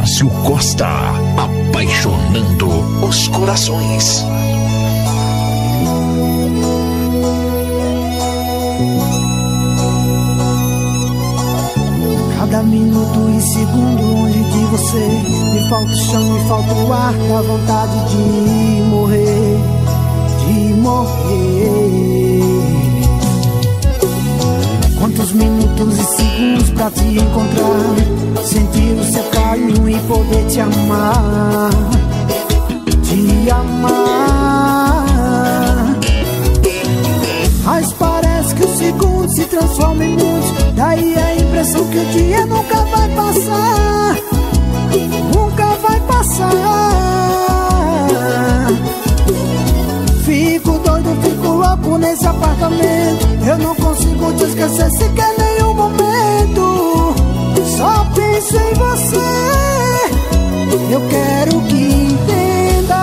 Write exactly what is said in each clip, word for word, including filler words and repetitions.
Márcio Costa, apaixonando os corações. Cada minuto e segundo longe de você, me falta o chão, me falta o ar, dá vontade de morrer, de morrer. Quantos minutos e segundos pra te encontrar, sentir o seu carinho e poder te amar, te amar. Mas parece que o segundo se transforma em muitos, daí a impressão que o dia nunca vai passar, nunca vai passar. Fico doido, fico louco nesse apartamento, eu não consigo te esquecer sequer nenhum momento. Só penso em você, eu quero que entenda.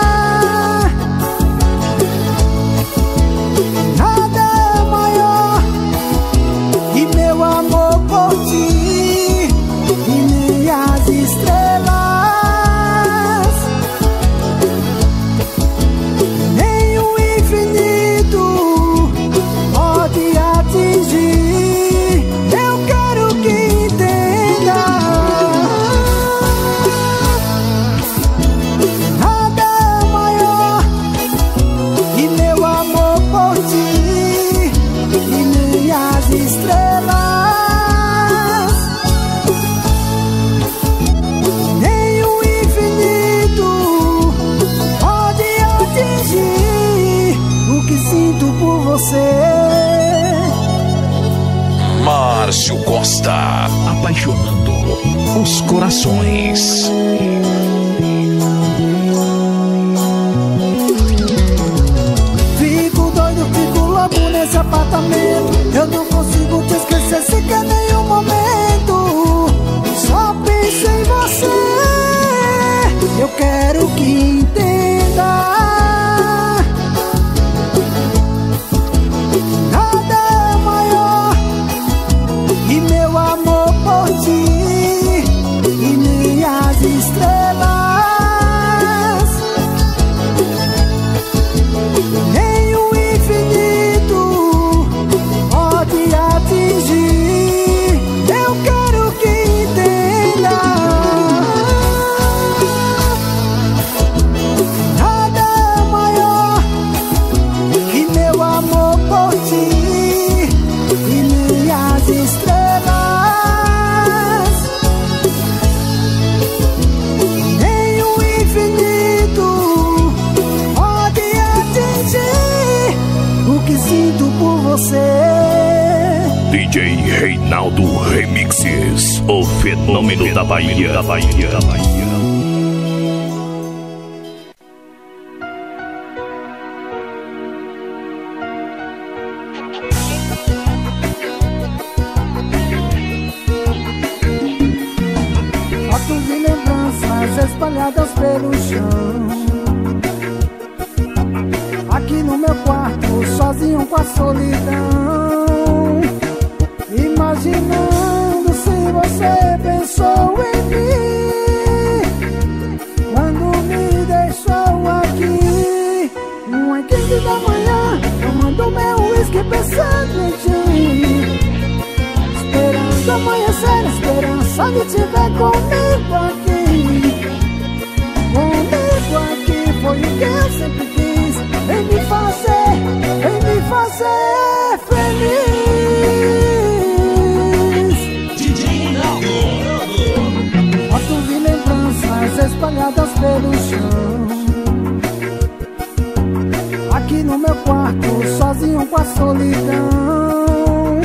Nada é maior que meu amor por ti, e nem as estrelas, nem o infinito pode atingir. Eu quero que entenda. Nada é maior que meu amor por ti, e nem as estrelas, nem o infinito pode atingir o que sinto por você. Márcio Costa, apaixonando os corações. Fico doido, fico louco nesse apartamento, eu não consigo te esquecer sequer nenhum momento. Só penso em você, eu quero que entenda. Nada é maior que meu amor por ti, e nem as estrelas, nem o infinito pode atingir. Eu quero que entenda. Nada é maior que meu amor por ti, e nem as estrelas, nem o infinito pode atingir o que sinto por você. D J Reinaldo Remixes, o fenômeno da Bahia, da Bahia, da Bahia. Fotos de lembranças espalhadas pelo chão, aqui no meu quarto, sozinho com a solidão, imaginando se você pensou em mim quando me deixou aqui. Uma quinze da manhã, tomando meu uísque pensando em ti, esperando amanhecer, esperança de te ver comigo aqui. Comigo aqui foi o que eu sempre quis, em me fazer, em me fazer feliz. Fotos de lembranças espalhadas pelo chão, aqui no meu quarto, sozinho com a solidão,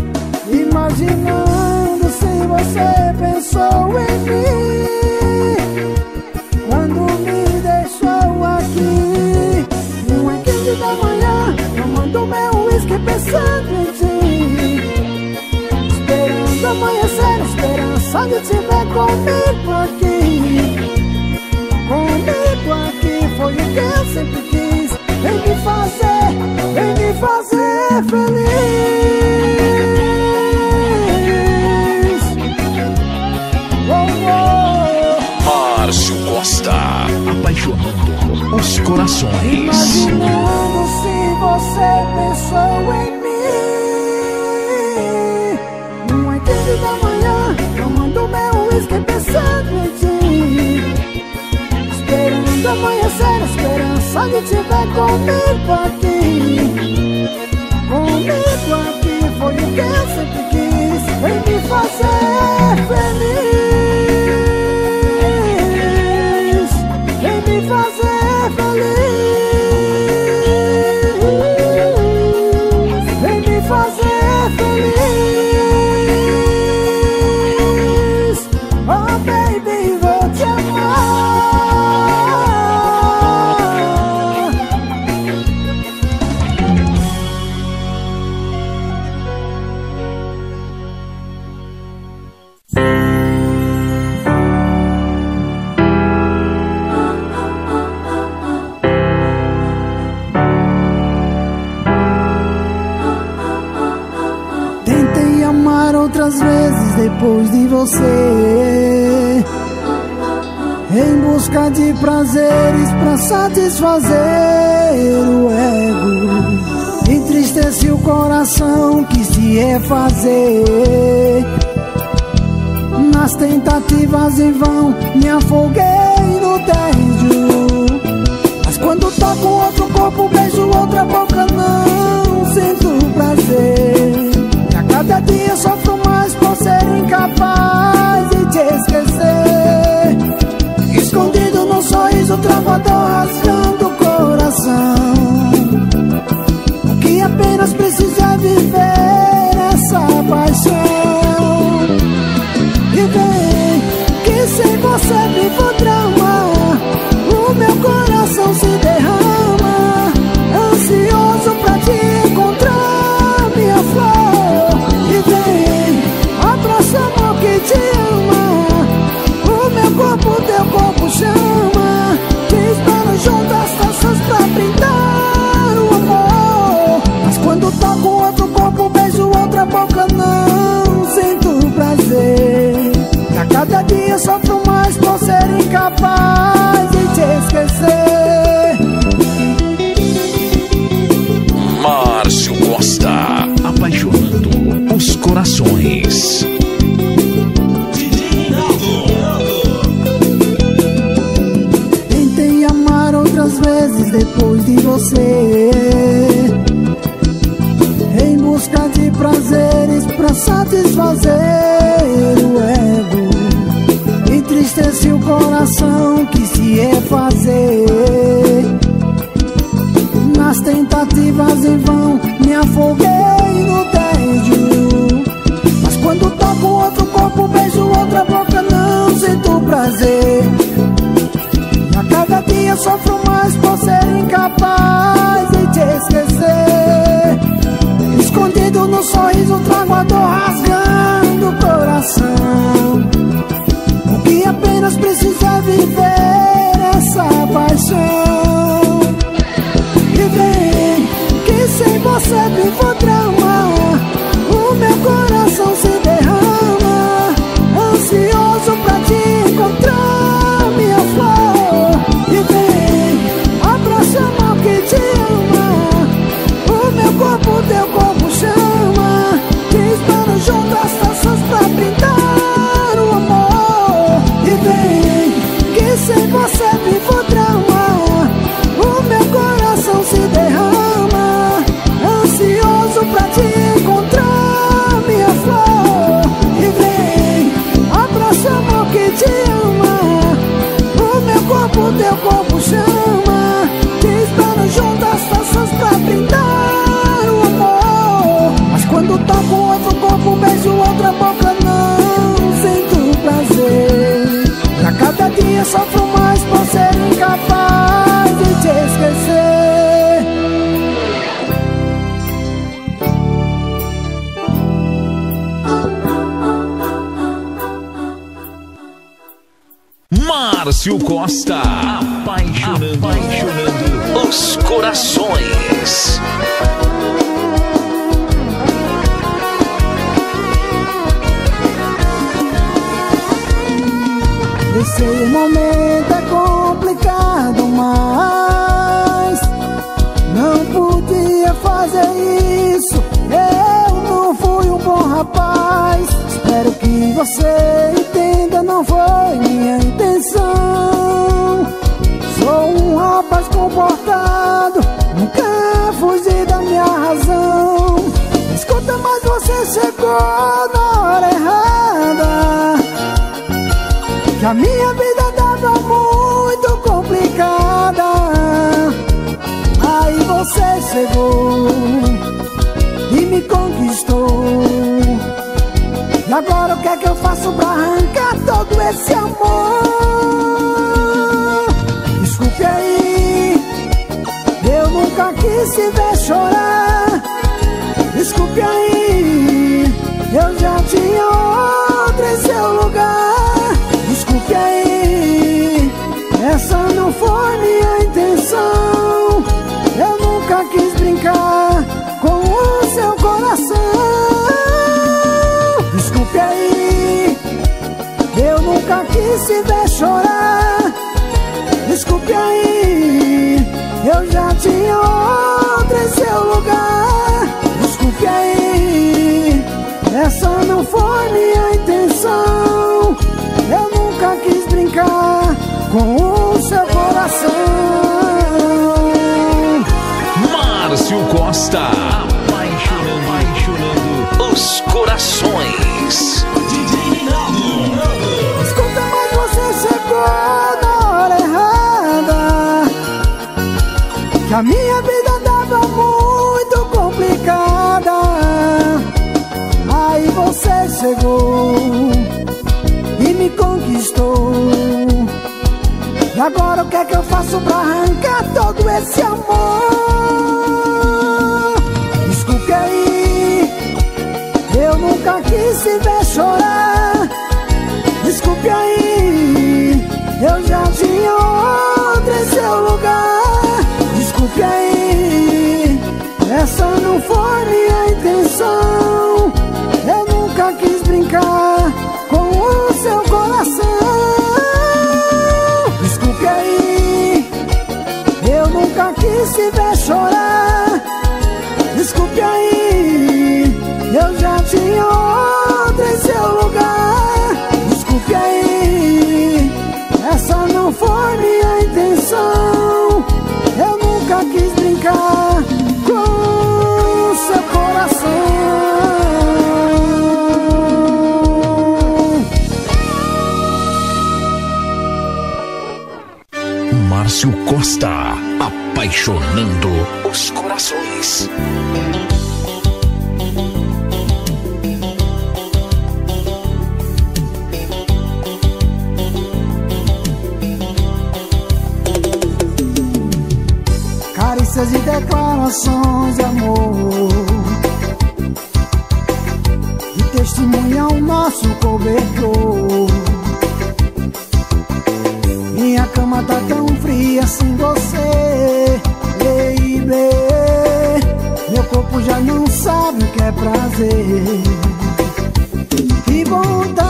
imaginando se você pensou em mim quando me deixou aqui. Uma quinze da manhã, tomando meu uísque pensando em ti, esperando amanhecer, esperança de te ver comigo aqui. Comigo aqui foi o que eu sempre quis, vem me fazer, vem me fazer feliz. Oh, oh. apaixonando os corações. Imaginando se você pensou em mim. Uma quinze da manhã, tomando meu uísque pensando em ti. Esperando amanhecer, a esperança de te ver comigo aqui. Comigo aqui foi o que eu sempre quis. Vem me fazer feliz. Vem me fazer feliz. Vem me fazer feliz. Oh baby, vou te amar. Tentei amar outras vezes depois de você, em busca de prazeres pra satisfazer o ego. Entristeci o coração, quis te refazer. Nas tentativas em vão, me afoguei no tédio. Mas quando toco outro corpo, beijo outra boca, não sinto prazer. E a cada dia sofro mais por ser incapaz de te esquecer. Escondido no sorriso, travo a dor rasgando o coração. O que apenas precisa viver essa paixão. E vem, que sem você vivo drama. O meu coração se derrama, ansioso pra te encontrar, minha flor. E vem, abraça amor que te ama. O meu corpo, teu corpo chama. Te espero junto às taças pra brindar o amor. Mas quando toco outro corpo, beijo outra boca, não sinto prazer. E a cada dia sofro mais por ser incapaz de te esquecer. Márcio Costa, apaixonando os corações. Tentei amar outras vezes depois de você, em busca de prazeres pra satisfazer o ego. Entristeci o coração, quis se refazer. Nas tentativas em vão, me afoguei no tédio. Mas quando toco outro corpo, beijo outra boca, não sinto prazer. E a cada dia sofro mais por ser incapaz de te esquecer. Escondido no sorriso, trago a dor rasgando o coração. O que apenas precisa viver essa paixão. E vem, que sem você vivo drama. O meu coração se derrama, ansioso pra te encontrar, minha flor. E vem, abraça amor que te ama. O meu corpo, teu corpo chama. Te espero junto às taças pra brindar o amor. E vem, que sem você vivo drama. O meu coração se derrama, ansioso pra te encontrar, minha flor. E vem, abraça amor que te ama. O meu corpo, teu corpo chama. Te espero junto às taças pra brindar o amor. Mas quando toco outro corpo, beijo outra boca, não sinto prazer. E a cada dia sofro mais por ser incapaz de te esquecer. Márcio Costa, apaixonando, apaixonando os corações. Esse momento é complicado, mais. Não podia fazer isso, eu não fui um bom rapaz. Espero que você entenda, não foi minha intenção. Sou um rapaz comportado, nunca fugi da minha razão. Escuta, mas você chegou na hora errada, que a minha vida tava muito complicada. Aí você chegou e me conquistou. E agora o que é que eu faço pra arrancar todo esse amor? Desculpe aí, eu nunca quis te ver chorar. Desculpe aí, eu já tinha outra em seu lugar. Desculpe aí, essa não foi minha intenção. Eu nunca quis brincar com o seu coração. Desculpe aí, eu nunca quis te ver chorar. Desculpe aí, eu já tinha outra em seu lugar. Desculpe aí, essa não foi minha intenção. Eu nunca quis brincar com o seu coração. Márcio Costa, apaixonando, apaixonando os corações. Escuta, mas você chegou na hora errada, que a minha vida tava muito complicada. Aí você chegou e me conquistou. E agora o que é que eu faço pra arrancar todo esse amor? Desculpe aí, eu nunca quis te ver chorar. Desculpe aí, eu já tinha outra em seu lugar. Desculpe aí, essa não foi minha intenção. Eu nunca quis brincar com o seu coração. Desculpe aí, eu nunca quis te ver chorar. Desculpe aí, eu já tinha outra em seu lugar. Desculpe aí, essa não foi minha intenção. Eu nunca quis brincar com o seu coração. Márcio Costa, apaixonando os corações. Carícias e declarações de amor que testemunham o nosso cobertor. Minha cama tá tão fria sem você, baby. Meu corpo já não sabe o que é prazer. Que vontade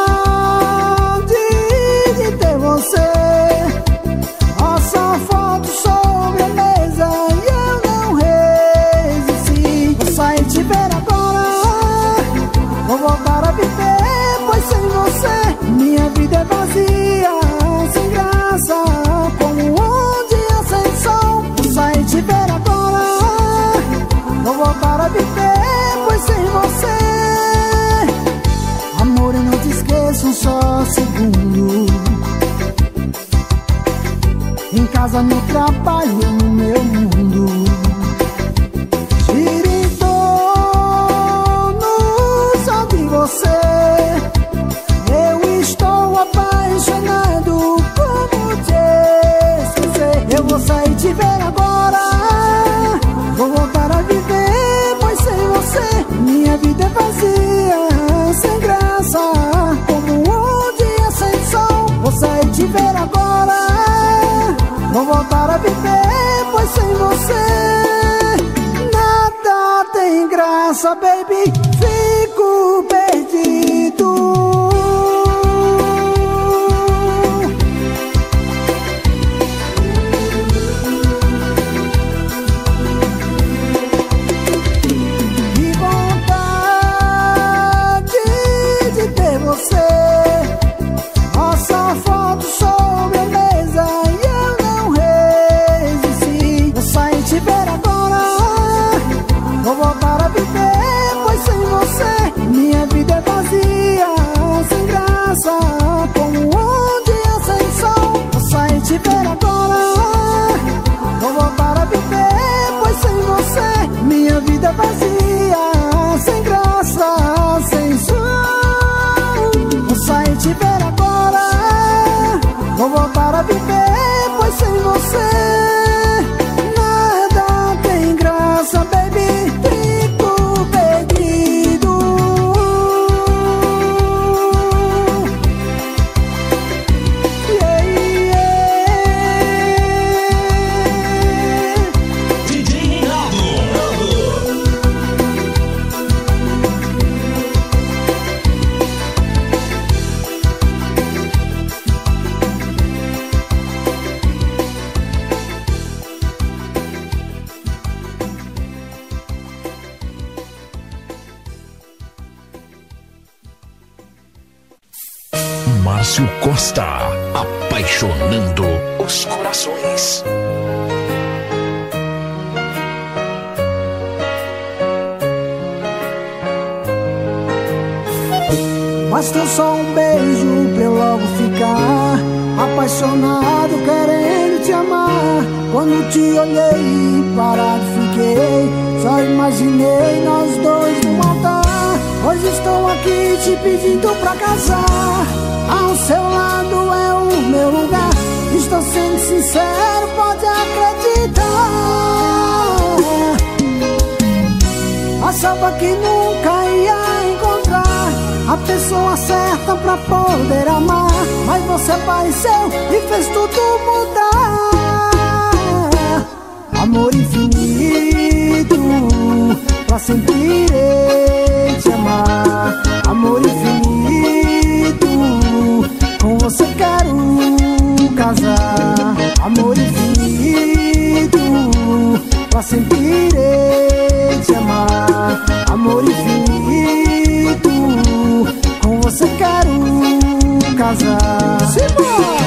de ter você. Ó, só foto sobre a mesa e eu não resisti. Vou sair te ver agora, vou voltar a viver, pois sem você minha vida é vazia, sem graça, como um dia sem sol. Vou sair te ver agora, vou voltar a viver, pois sem você, amor, eu não te esqueço um só segundo. Em casa, no trabalho, no meu mundo. Gira em torno só de você. Eu estou apaixonado, como te esquecer? Eu vou sair te ver agora, vou voltar a viver, pois sem você minha vida é vazia, sem graça, como um dia sem sol. Vou sair te ver agora, vou voltar a viver, pois sem você nada tem graça, baby. Fico perdido. Márcio Costa, apaixonando os corações. Basta só um beijo pra eu logo ficar apaixonado, querendo te amar. Quando te olhei, parado fiquei, só imaginei nós dois no altar. Hoje estou aqui te pedindo pra casar. Ao seu lado é o meu lugar. Estou sendo sincero, pode acreditar. Achava que nunca ia encontrar a pessoa certa pra poder amar, mas você apareceu e fez tudo mudar. Amor infinito, pra sempre irei te amar. Amor infinito, com você quero casar. Amor infinito, pra sempre irei te amar. Amor infinito, com você quero casar. Simbora!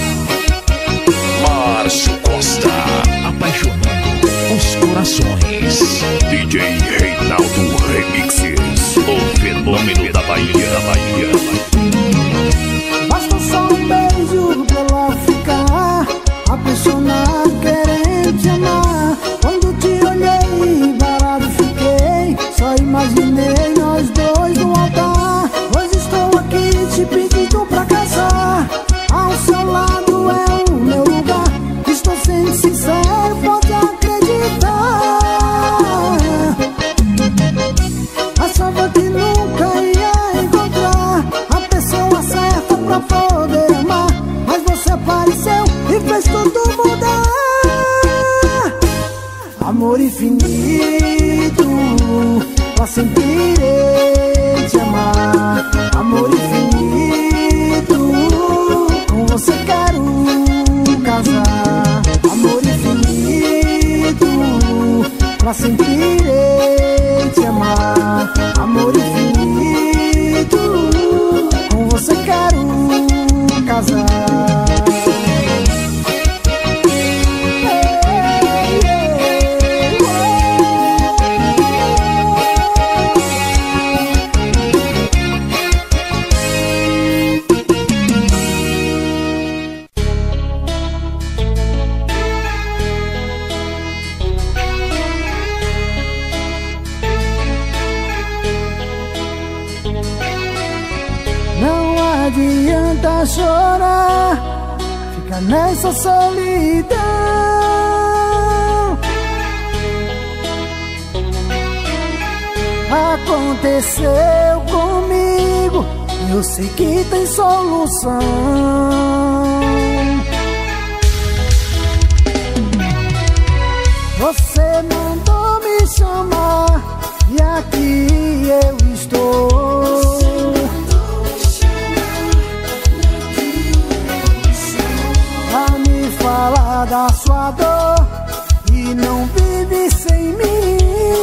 Márcio Costa, apaixonando os corações. D J Reinaldo Remixes, o fenômeno da Bahia, da Bahia. Basta só um beijo pra ela ficar apaixonado, querendo te amar. Quando te olhei, parado fiquei, só imaginei nós dois no altar. Hoje estou aqui te pedindo pra casar. Ao seu lado é o meu lugar. Estou sendo sincero, pode acreditar. Achava que nunca ia encontrar a pessoa certa pra poder amar, mas você apareceu e fez tudo mudar. Amor infinito, pra sempre irei te amar. Amor infinito, com você quero casar. Amor infinito, pra sempre irei te amar. Amor infinito, com você quero casar. Não adianta chorar, fica nessa solidão. Aconteceu comigo, eu sei que tem solução. Você mandou me chamar e aqui eu estou. Pra me falar da sua dor e não vive sem mim.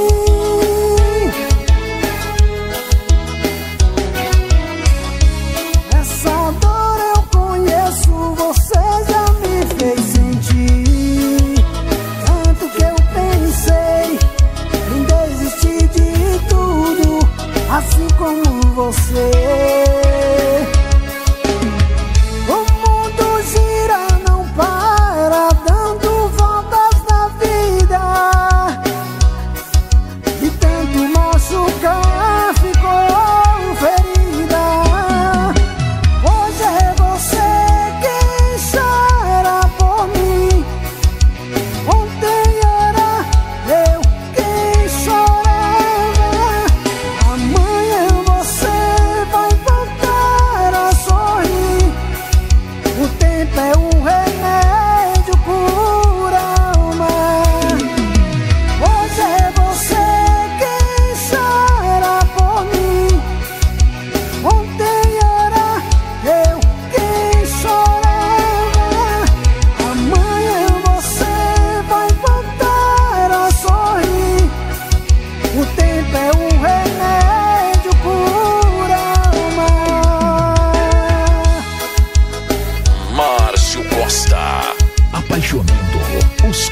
Essa dor eu conheço, você já me fez sentir. Tanto que eu pensei em desistir de tudo, assim como você. O mundo gira, não para, dando voltas na vida.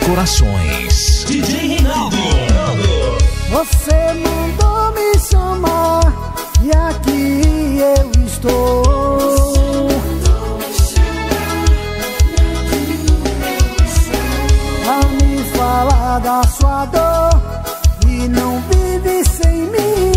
corações. D J Reinaldo. Você mandou me chamar e aqui eu estou. A me falar da sua dor e não vive sem mim.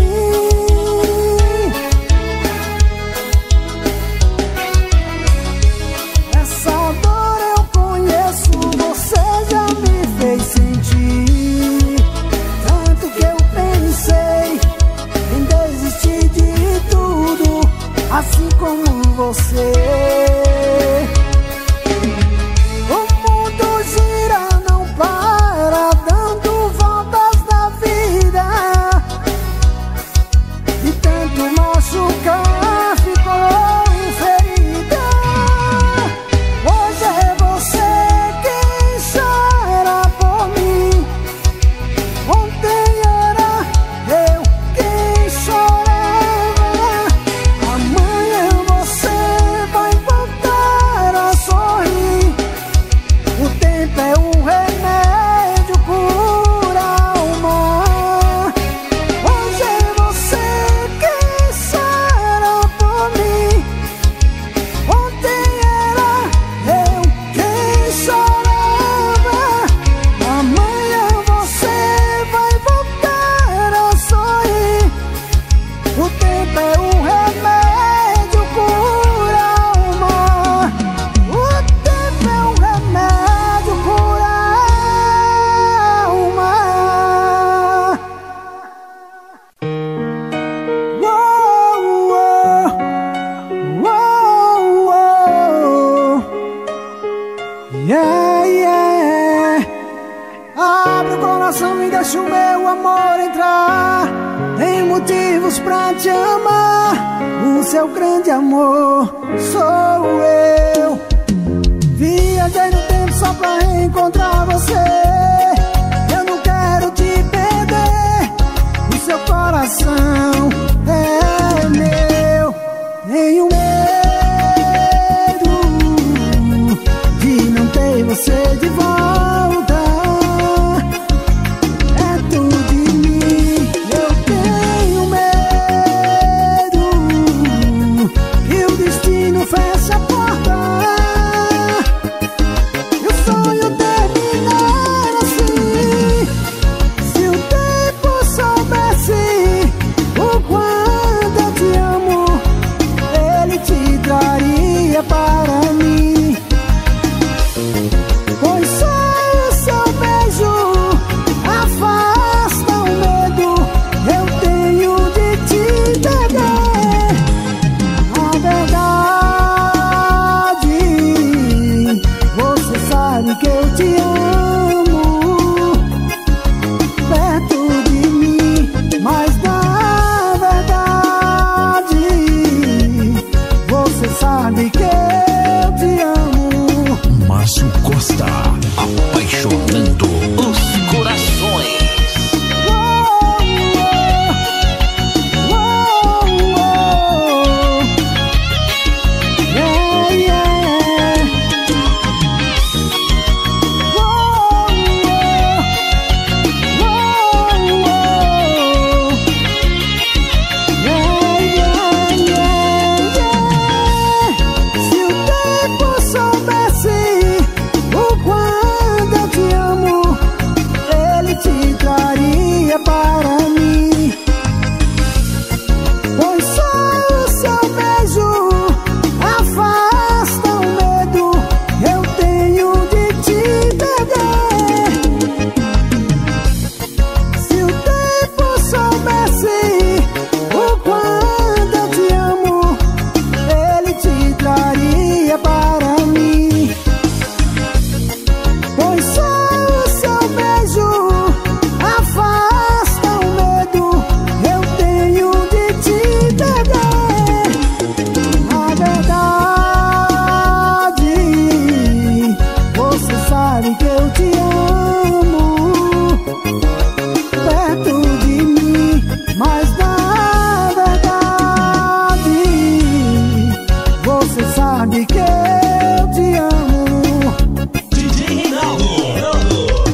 Essa dor eu conheço, você já me fez sentir. Tanto que eu pensei em desistir de tudo, assim como você. O mundo gira, não para, dando voltas na vida. De tanto machucar, ficou ferida. Hoje é você quem chora por mim. Ontem era eu quem chorava. Amanhã você vai voltar a sorrir. O tempo é um remédio, cura a alma. Hoje é você quem chora por mim. Ontem era eu quem chorava. Amanhã você vai voltar a sorrir. O tempo é um remédio, cura a alma. O tempo é um remédio, cura a alma. Uou, uou, uou. Yeah, yeah. Abre o coração e deixa o meu amor entrar. Tem motivos pra te amar. O seu grande amor sou eu. Viajei no tempo só pra reencontrar você. Eu não quero te perder. O seu coração é meu. Tenho medo de não ter você de volta. Perto de mim, eu tenho medo que o destino feche a porta e o sonho terminar assim. Se o tempo soubesse o quanto eu te amo, ele te traria para mim. Pois só o seu beijo afasta o medo eu tenho de te perder. A verdade, você sabe que eu te amo. Perto de mim, mas na verdade, você sabe que eu te amo. Márcio Costa, apaixonando os corações. Se o tempo soubesse o quanto eu te amo, ele te traria para mim. Pois só o seu beijo afasta o medo eu tenho de te perder. Se o tempo soubesse o quanto eu te amo, ele te traria para mim. Pois só o seu beijo afasta o medo eu tenho de te perder. A verdade, você sabe que eu te amo. Perto de mim, mas na verdade, você sabe que eu te amo. D J Reinaldo.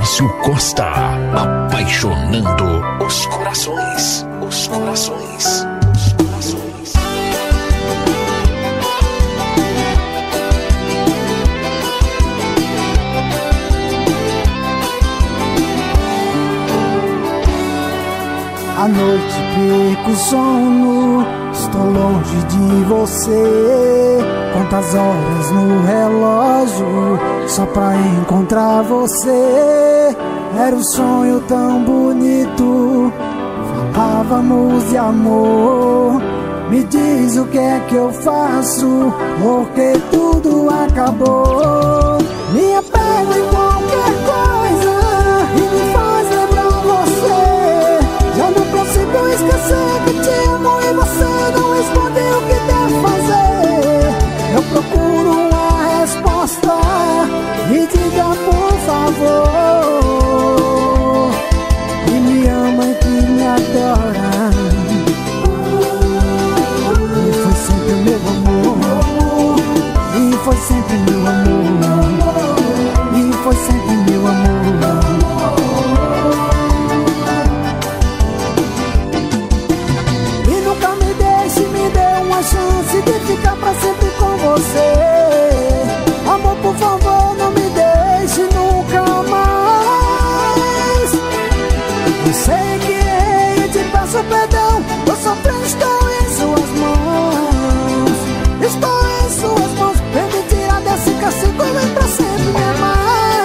Márcio Costa, apaixonando os corações, os corações, os corações. À noite perco o sono, estou longe de você. Quantas horas no relógio só pra encontrar você. Era um sonho tão bonito, falávamos de amor. Me diz o que é que eu faço, porque tudo acabou. Me apego em qualquer coisa e me faz lembrar você. Já não consigo esquecer que te amo e você não responde o que deve fazer. Eu procuro uma resposta, me diga por favor. Que me ama e que me adora, e foi sempre meu amor, e foi sempre meu amor, e foi sempre meu amor. E nunca me deixe, me dê uma chance de ficar pra sempre com você. Amor, por favor, não me deixe nunca mais. Eu sei que errei e te peço perdão, tô sofrendo, estou em suas mãos. Estou em suas mãos, vem me tirar desse castigo e vem pra sempre me amar.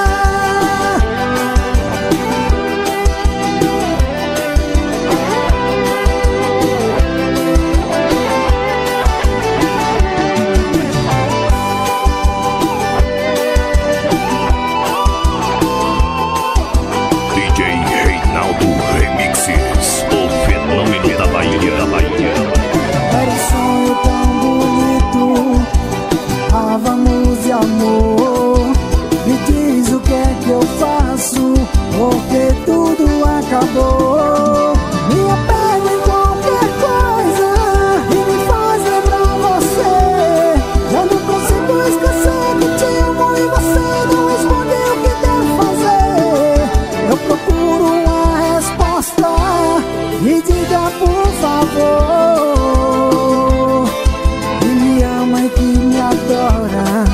Era um sonho tão bonito, falávamos de amor. Me diz o que é que eu faço, porque tudo acabou. Me apego em qualquer coisa e me faz lembrar você. Já não consigo esquecer que te amo e você não responde o que deve fazer. Eu procuro uma resposta, me diga por favor. Que me ama e que me adora,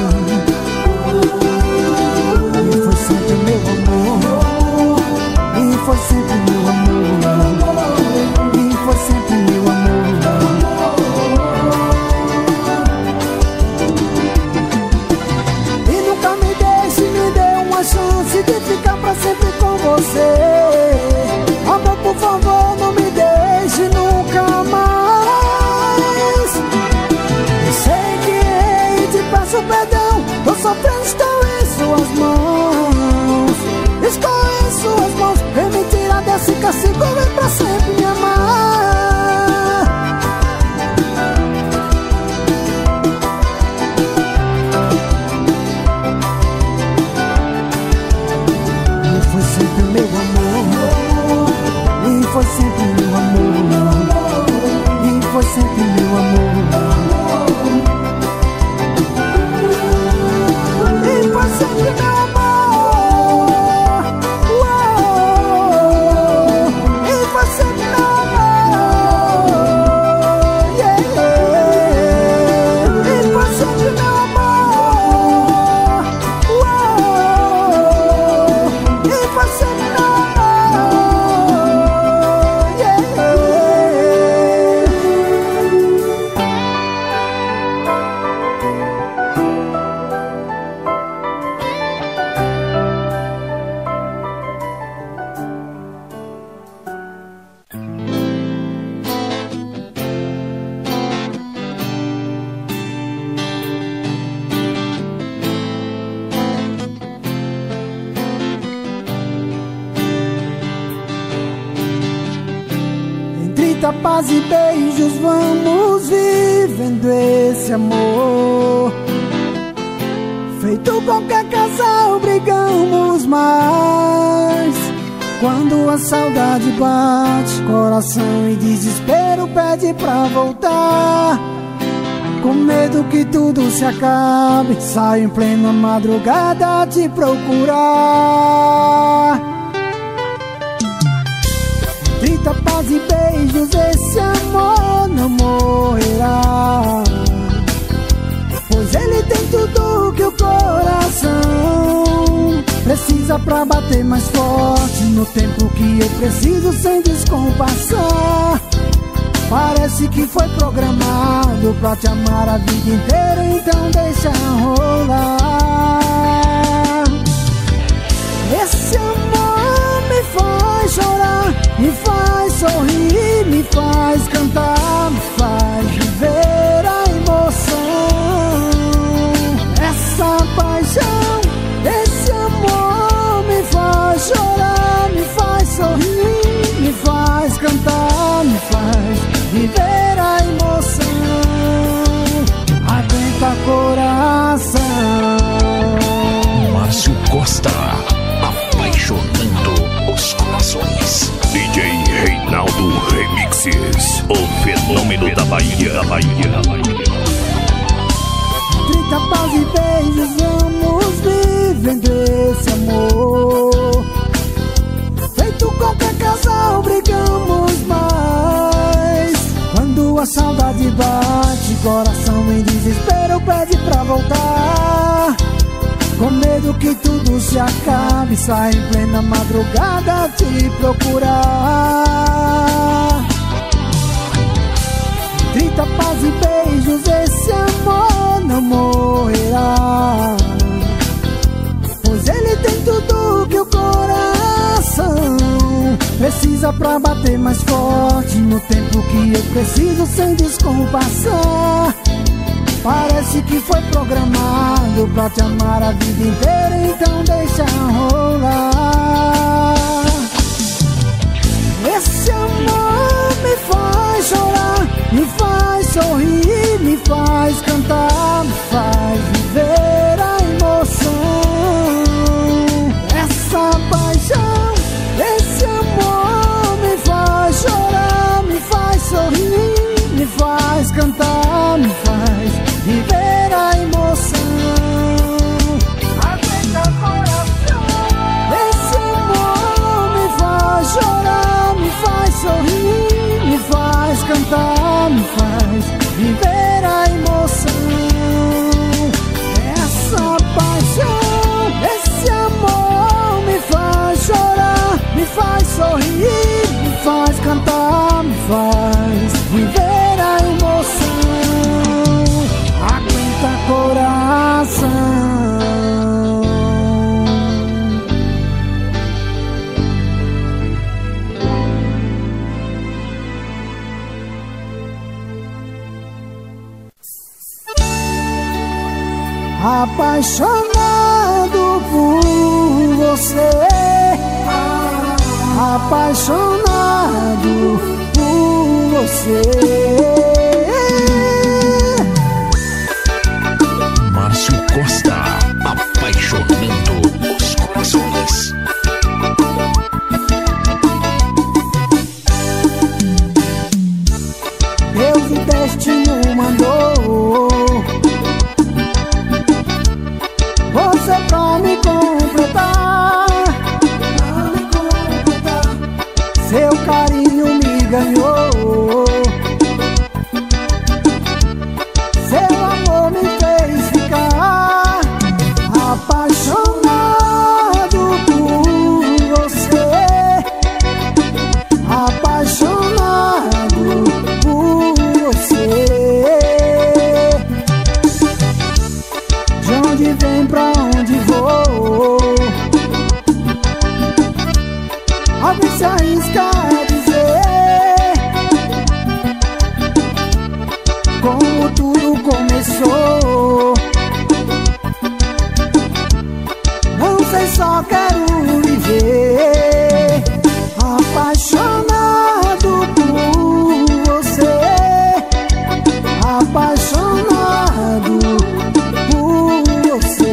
e foi sempre meu amor, e foi sempre meu amor, e foi sempre meu amor. E nunca me deixe, me dê uma chance de ficar pra sempre com você. Amor, por favor, não me deixe nunca mais. Eu sei que errei e te peço perdão, tô sofrendo, estou em suas mãos. Estou em suas mãos, vem me tirar desse castigo, vem pra sempre me amar. E foi sempre meu amor, e foi sempre meu amor, e foi sempre meu amor, e foi sempre meu amor, uou, e foi sempre meu amor, yeah, yeah. E foi sempre meu amor, uou, e foi sempre meu amor. Entre tapas e beijos vamos vivendo esse amor. Feito qualquer casal brigamos mais. Quando a saudade bate, coração em desespero pede pra voltar. Com medo que tudo se acabe, saio em plena madrugada te procurar. De tapas e beijos esse amor não morrerá, pois ele tem tudo que o coração precisa pra bater mais forte, no tempo que eu preciso sem descompassar. Parece que foi programado pra te amar a vida inteira, então deixa rolar. Esse amor me faz chorar, me faz sorrir, me faz cantar, me faz viver a emoção. Essa paixão, esse amor me faz chorar, me faz sorrir, me faz cantar, me faz viver a emoção. Aguenta coração. Márcio Costa, apaixonando os corações. D J Reinaldo Remixes, o fenômeno da Bahia, da Bahia, da Bahia. Trinta paz e beijos, vamos vivendo esse amor. Feito qualquer casal, brigamos mais. Quando a saudade bate, coração em desespero pede pra voltar. Com medo que tudo se acabe, sai em plena madrugada te procurar. Trinta paz e beijos, esse amor não morrerá, pois ele tem tudo que o coração precisa pra bater mais forte, no tempo que eu preciso sem descompassar. Parece que foi programado pra te amar a vida inteira, então deixa rolar. Esse amor me faz chorar, me faz sorrir, me faz cantar, me faz viver a emoção. Essa paixão, esse amor me faz chorar, me faz sorrir, me faz cantar, me faz viver a emoção. Aguenta coração. Esse amor me faz chorar, me faz sorrir, me faz cantar, me faz viver a emoção. Essa paixão, esse amor me faz chorar, me faz sorrir, me faz cantar, me faz viver a emoção. Aguenta coração. Apaixonado por você, apaixonado por você. Márcio Costa, apaixonando os corações. Deus o destino mandou você pra me completar. Seu carinho me ganhou, seu amor me fez ficar apaixonado por você, apaixonado por você. De onde vem, pra onde vou, alguém se arrisca a dizer como tudo começou. Não sei, só quero viver apaixonado por você, apaixonado por você,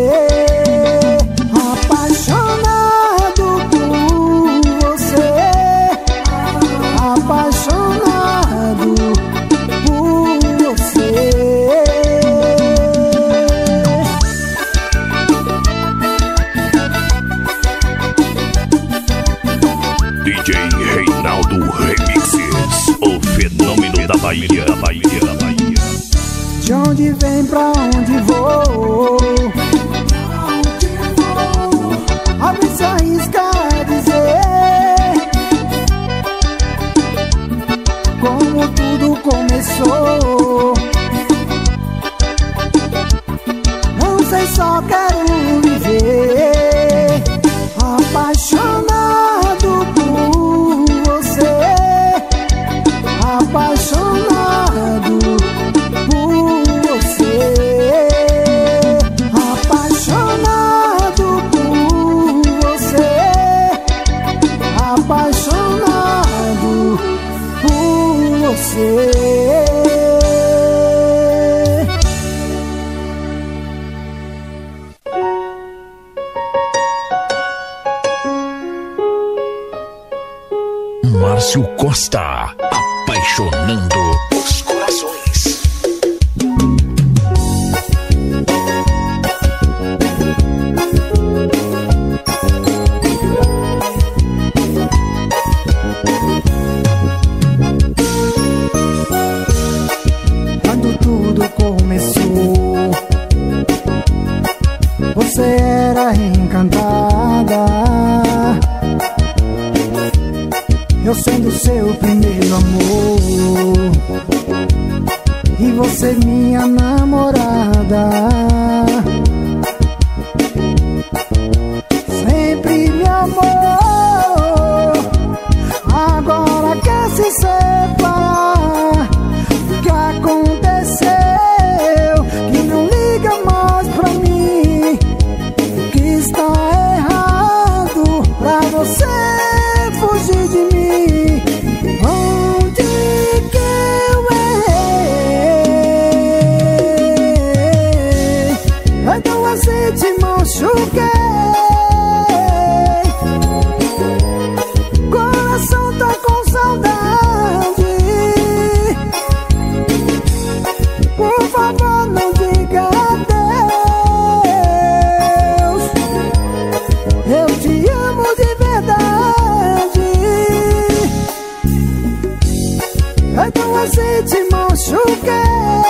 apaixonado por você, apaixonado por você. pra onde vou. Alguém se arrisca a dizer como tudo começou. Não sei, só quero viver apaixonado por você, apaixonado por você, apaixonado por você, apaixonado por você. Márcio Costa, apaixonando os corações. Quando tudo começou, você era encantada, eu sendo seu primeiro amor, e você minha namorada. Sempre me amou, agora quer se separar. O que aconteceu? Que não liga mais pra mim. O que está errado pra você fugir de mim? Onde que eu errei? Então assim te machuquei. Coração tá com saudade. Por favor, não diga adeus. Eu te amo de verdade. Então assim te machuquei.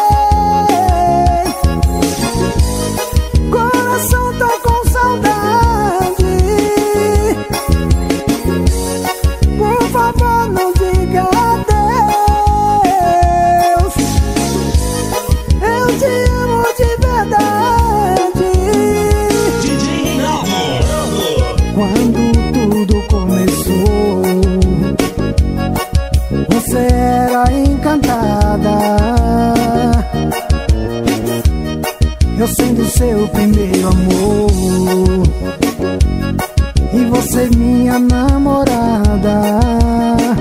Coração tá com saudade. Por favor, não diga adeus. Eu te amo de verdade. Quando tudo começou, você era encantada, eu sendo seu primeiro amor, e você minha namorada.